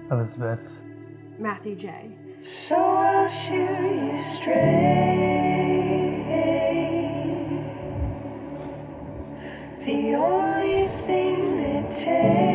Elizabeth. Matthew J. So I'll shoot you straight. The only thing that takes